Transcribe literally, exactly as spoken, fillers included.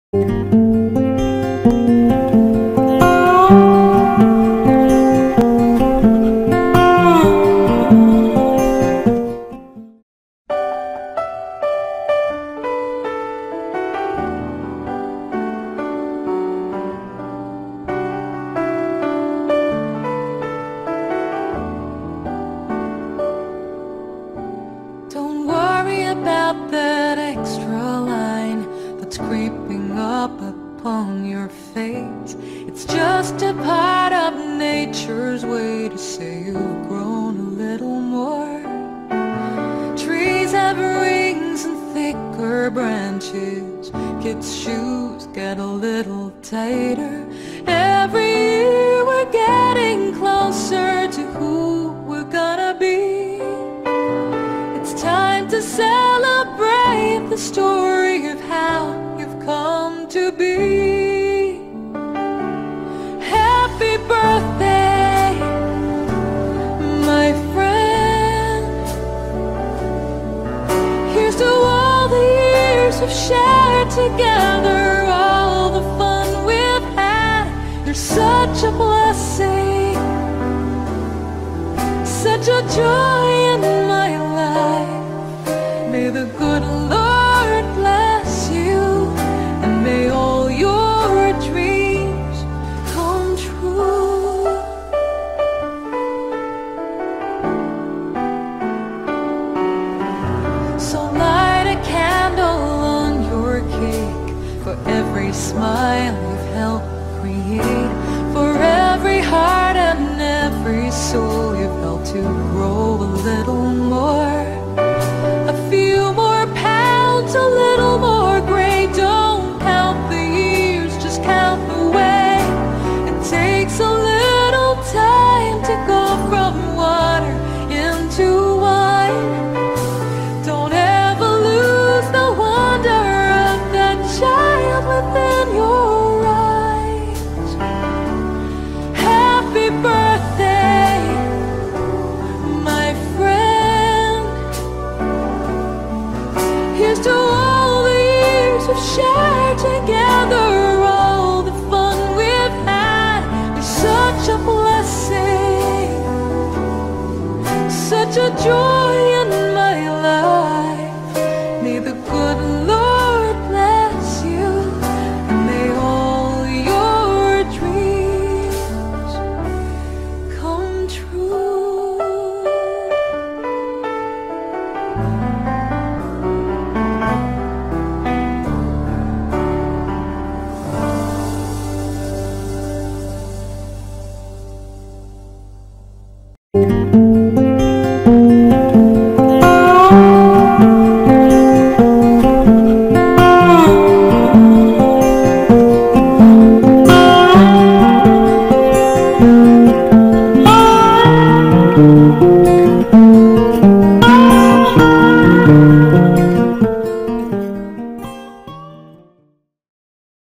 Don't worry about that extra line that's creeping up upon your fate. It's just a part of nature's way to say you've grown a little more. Trees have rings and thicker branches. Kids' shoes get a little tighter. Every year we're getting closer to who we're gonna be. It's time to celebrate the story of how you've come to be. Happy birthday, my friend. Here's to all the years we've shared together, all the fun we've had. You're such a blessing, such a joy in my life. May the good Lord bless you, and may all your dreams come true. So light a candle on your cake for every smile you've helped create, for every heart and every soul you've helped to grow a little more. A few more pounds, a little more gray. Don't count the years, just count the way. It takes a little time to go from water into wine. Don't ever lose the wonder of that child within your eyes. Happy birthday, my friend. Here's to all the years we've shared together, all the fun we've had. You're such a blessing, such a joy in my life. May the good Lord bless you, and may all your dreams come true.